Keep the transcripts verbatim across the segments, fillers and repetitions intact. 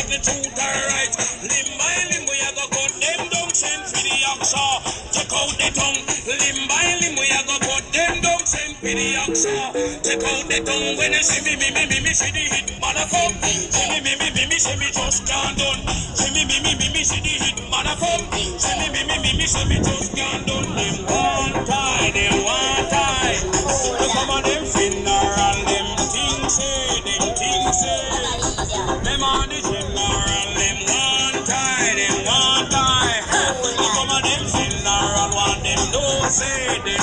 the truth alright. Limb by limb we a go cut them down, send for the oxa. Check out the tongue. Limb by limb we a go cut them down, send for the oxa. Check out the tongue. When you see me, me, me, me, me, see the hit, motherfucker. See me, me, me, me, me, see me just can't done. See me, me, me, me, me, see the hit, motherfucker. See me, me, me, me, me, see me just can't done. Them one tie, them one tie. Some of them funeral, them things say, them things say. Them on the general, them one tie, them one tie. Some of them funeral, one them don't say them.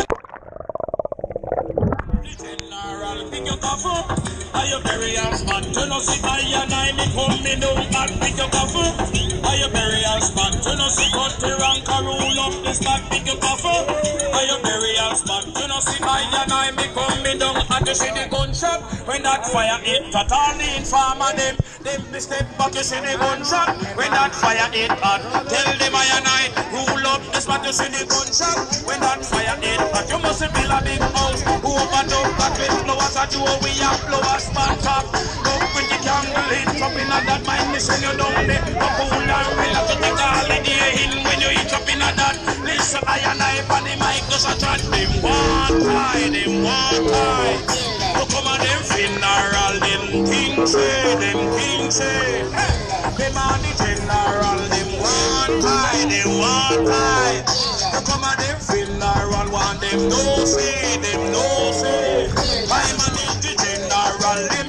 The general, pick your coffee. Are you burial spot? You know see I and I me come me down and pick your coffee. Are you burial spot? You know see cut the rank and roll up the spot, pick your coffee. Are you burial spot? You know see I and I me come me down and you see the gunshot. When that fire hit, that all the informer them, them be step back, you see the gunshot. When that fire hit hot, tell them I and I roll up the spot, you see the gunshot. When that fire hit hot, you must build a big house. Who open up that with flowers at you, we have flowers on top. Up with the candle lit, up in that mind, me send you down there. Up cool down, we'll have to take a holiday in when you eat up in that. Listen, I and I, on the mic, just a chat. Them one tie, them one tie. Look come on them funeral, them things say, them things say. Them on the general, them one tie, them one tie. Look come on them funeral, one them no say, them no say. I'm on the general.